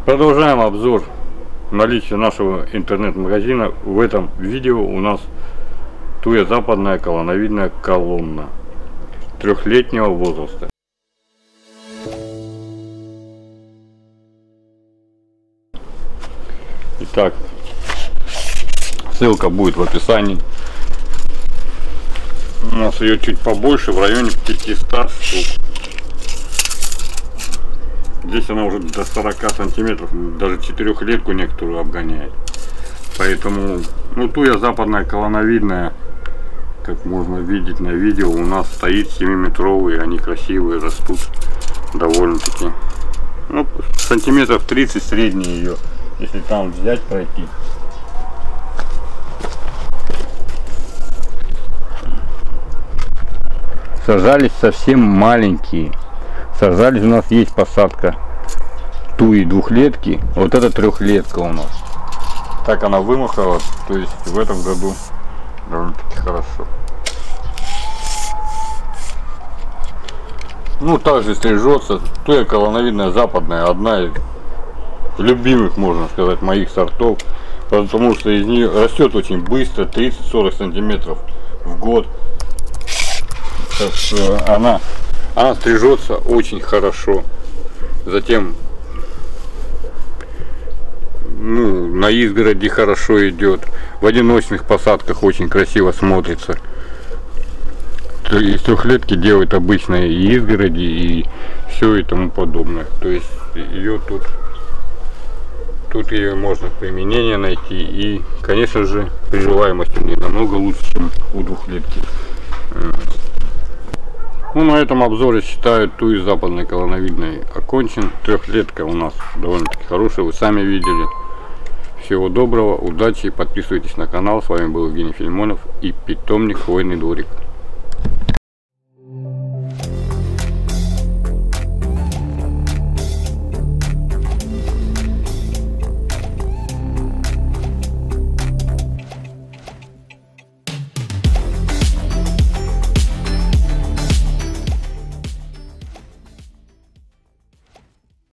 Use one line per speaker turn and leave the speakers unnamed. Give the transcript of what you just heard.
Продолжаем обзор наличия нашего интернет-магазина. В этом видео у нас туя западная колоновидная колонна трехлетнего возраста. Итак, ссылка будет в описании. У нас ее чуть побольше, в районе 500 штук. Здесь она уже до 40 сантиметров, даже четырехлетку некоторую обгоняет. Поэтому, туя западная колоновидная, как можно видеть на видео, у нас стоит 7-метровые, они красивые, растут довольно-таки. Сантиметров 30 средний ее, если там взять, пройти. Сажались совсем маленькие. Сажались, у нас есть посадка туи двухлетки, вот это трехлетка у нас. Так она вымахала, то есть в этом году довольно-таки хорошо. Также стрижется. Туя колоновидная западная, одна из любимых, можно сказать, моих сортов, потому что из нее растет очень быстро, 30-40 сантиметров в год. Она стрижется очень хорошо. Затем на изгороди хорошо идет. В одиночных посадках очень красиво смотрится. Из трехлетки делают обычно и изгороди, и все и тому подобное. То есть ее тут ее можно применение найти. И, конечно же, приживаемость у нее намного лучше, чем у двухлетки. На этом обзоре, считаю, туи западной колоновидной окончен. Трехлетка у нас довольно-таки хорошая, вы сами видели. Всего доброго, удачи, подписывайтесь на канал. С вами был Евгений Филимонов и питомник Хвойный дворик.